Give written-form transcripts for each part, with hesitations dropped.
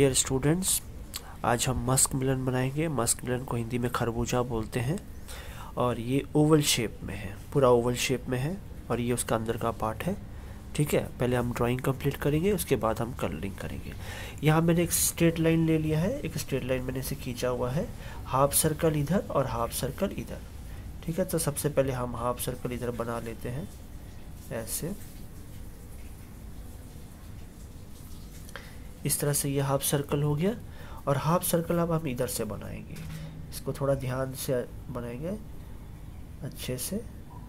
Dear students, आज हम Musk मिलन बनाएंगे। मस्क मिलन को हिंदी में खरबूजा बोलते हैं और ये ओवल शेप में है, पूरा ओवल शेप में है और ये उसका अंदर का पार्ट है। ठीक है, पहले हम ड्राइंग कंप्लीट करेंगे, उसके बाद हम कलरिंग करेंगे। यहाँ मैंने एक स्ट्रेट लाइन ले लिया है, एक स्ट्रेट लाइन मैंने इसे खींचा हुआ है, हाफ सर्कल इधर और हाफ सर्कल इधर। ठीक है, तो सबसे पहले हम हाफ सर्कल इधर बना लेते हैं ऐसे। इस तरह से ये हाफ सर्कल हो गया और हाफ सर्कल अब हम इधर से बनाएंगे। इसको थोड़ा ध्यान से बनाएंगे अच्छे से।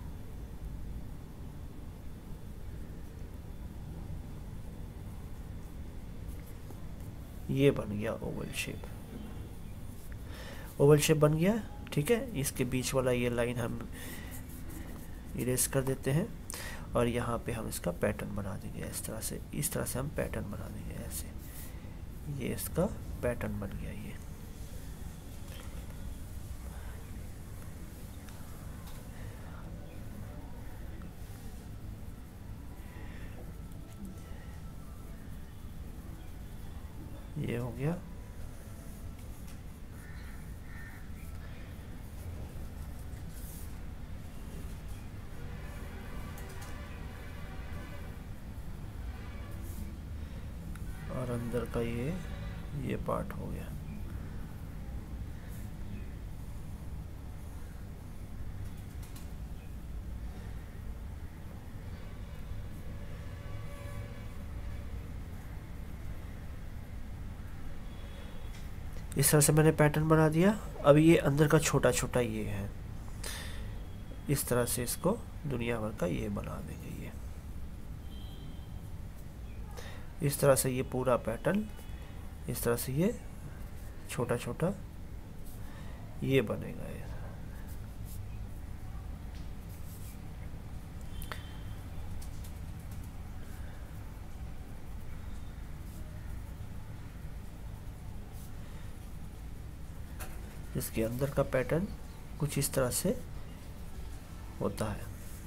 ये बन गया ओवल शेप, ओवल शेप बन गया। ठीक है, इसके बीच वाला ये लाइन हम इरेज कर देते हैं और यहाँ पे हम इसका पैटर्न बना देंगे इस तरह से हम पैटर्न बना देंगे ऐसे। ये इसका पैटर्न बन गया। ये हो गया। और अंदर का ये पार्ट हो गया। इस तरह से मैंने पैटर्न बना दिया। अब ये अंदर का छोटा छोटा ये है, इस तरह से इसको दुनिया भर का ये बना देंगे। ये इस तरह से ये पूरा पैटर्न, इस तरह से ये छोटा छोटा ये बनेगा। ये इसके अंदर का पैटर्न कुछ इस तरह से होता है।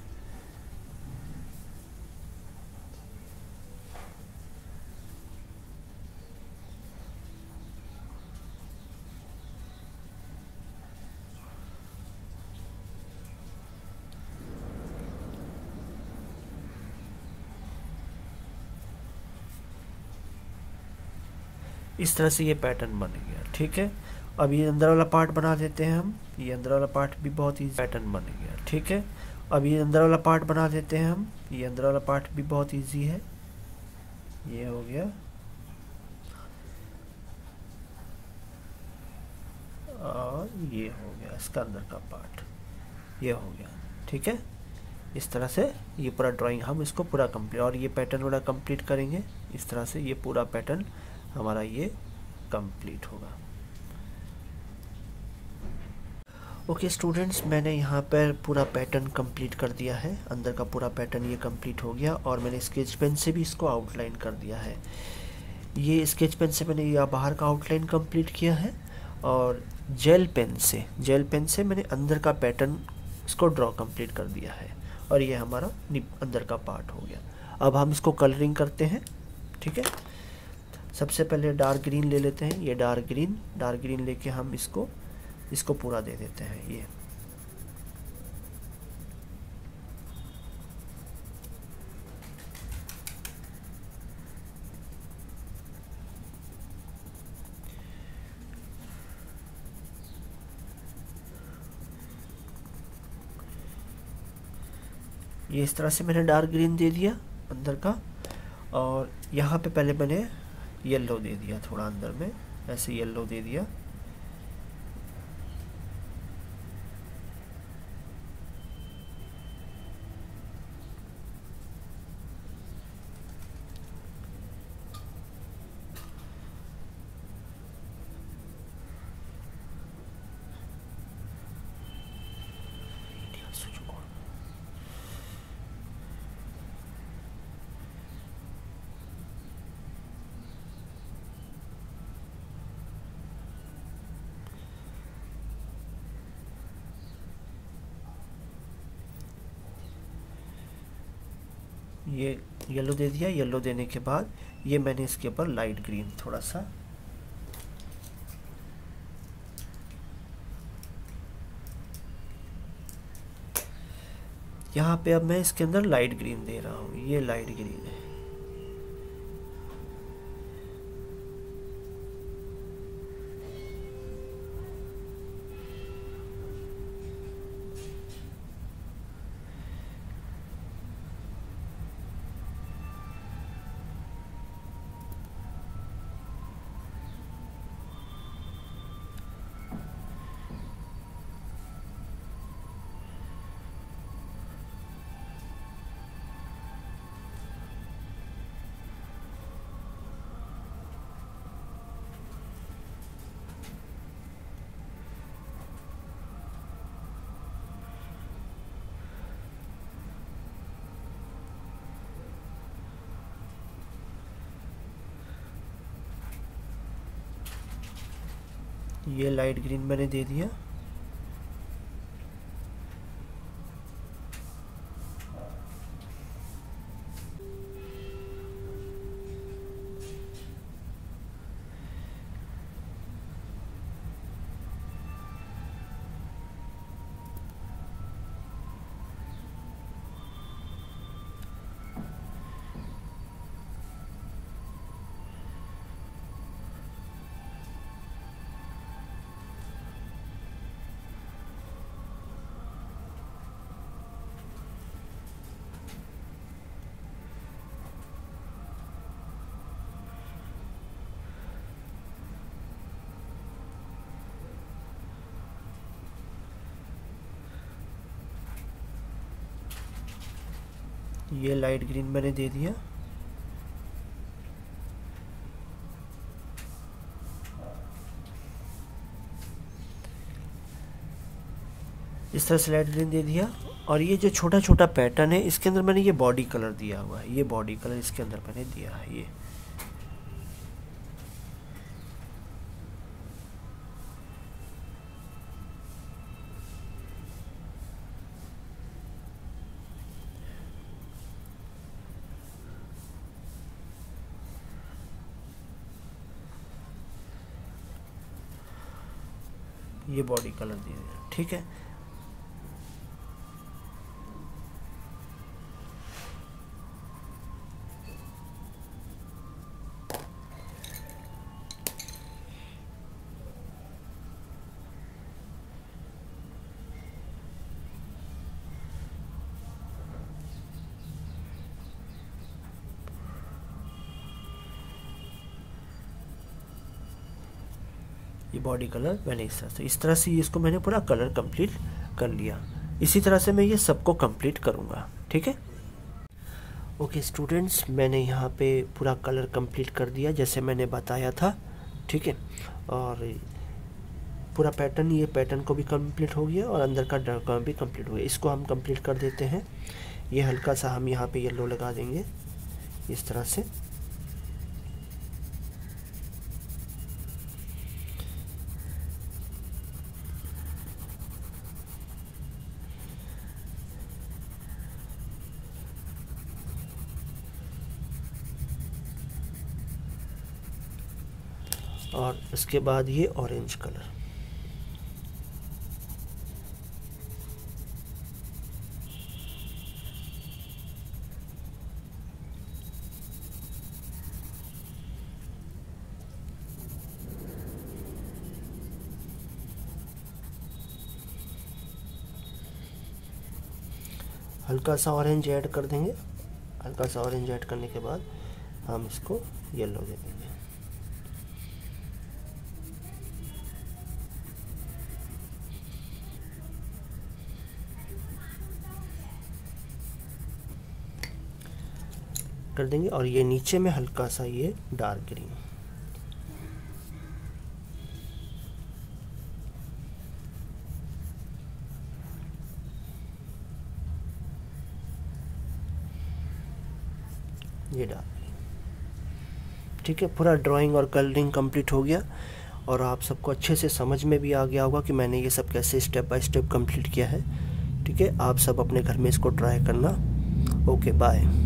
इस तरह से ये पैटर्न बन गया। ठीक है, अब ये अंदर वाला पार्ट बना देते हैं हम। ये अंदर वाला पार्ट भी बहुत ही पैटर्न बन गया। ठीक है, अब ये अंदर वाला पार्ट बना देते हैं हम। ये अंदर वाला पार्ट भी बहुत इजी है। ये हो गया और ये हो गया इसका अंदर का पार्ट, ये हो गया। ठीक है, इस तरह से ये पूरा ड्राइंग हम इसको पूरा कंप्लीट, और ये पैटर्न वाला कंप्लीट करेंगे। इस तरह से ये पूरा पैटर्न हमारा ये कंप्लीट होगा। ओके स्टूडेंट्स, मैंने यहाँ पर पूरा पैटर्न कंप्लीट कर दिया है। अंदर का पूरा पैटर्न ये कंप्लीट हो गया और मैंने स्केच पेन से भी इसको आउटलाइन कर दिया है। ये स्केच पेन से मैंने ये बाहर का आउटलाइन कंप्लीट किया है और जेल पेन से मैंने अंदर का पैटर्न इसको ड्रॉ कंप्लीट कर दिया है और ये हमारा अंदर का पार्ट हो गया। अब हम इसको कलरिंग करते हैं। ठीक है, सबसे पहले डार्क ग्रीन ले लेते हैं। ये डार्क ग्रीन लेके हम इसको पूरा दे देते हैं। ये इस तरह से मैंने डार्क ग्रीन दे दिया अंदर का, और यहाँ पे पहले मैंने येलो दे दिया थोड़ा अंदर में, ऐसे येलो दे दिया। ये येलो दे दिया। येलो देने के बाद ये मैंने इसके ऊपर लाइट ग्रीन थोड़ा सा यहाँ पे अब मैं इसके अंदर लाइट ग्रीन दे रहा हूँ, ये लाइट ग्रीन है। ये लाइट ग्रीन मैंने दे दिया। ये लाइट ग्रीन मैंने दे दिया। इस तरह से लाइट ग्रीन दे दिया। और ये जो छोटा छोटा पैटर्न है इसके अंदर मैंने ये बॉडी कलर दिया हुआ है, ये बॉडी कलर इसके अंदर मैंने दिया है। ये बॉडी कलर दे दिया, ठीक है। ये बॉडी कलर मैंने इस तरह से इसको मैंने पूरा कलर कंप्लीट कर लिया। इसी तरह से मैं ये सबको कंप्लीट करूँगा, ठीक है। ओके स्टूडेंट्स, मैंने यहाँ पे पूरा कलर कंप्लीट कर दिया जैसे मैंने बताया था, ठीक है। और पूरा पैटर्न, ये पैटर्न को भी कंप्लीट हो गया और अंदर का डायग्राम भी कंप्लीट हो गया। इसको हम कंप्लीट कर देते हैं। ये हल्का सा हम यहाँ पे येलो लगा देंगे इस तरह से। और उसके बाद ये ऑरेंज कलर, हल्का सा ऑरेंज ऐड कर देंगे। हल्का सा ऑरेंज ऐड करने के बाद हम इसको येलो दे देंगे। कर देंगे। और ये नीचे में हल्का सा ये डार्क ग्रीन, ये डार्क ग्रीन, ठीक है। पूरा ड्राइंग और कलरिंग कंप्लीट हो गया और आप सबको अच्छे से समझ में भी आ गया होगा कि मैंने ये सब कैसे स्टेप बाय स्टेप कंप्लीट किया है, ठीक है। आप सब अपने घर में इसको ट्राई करना। Okay bye.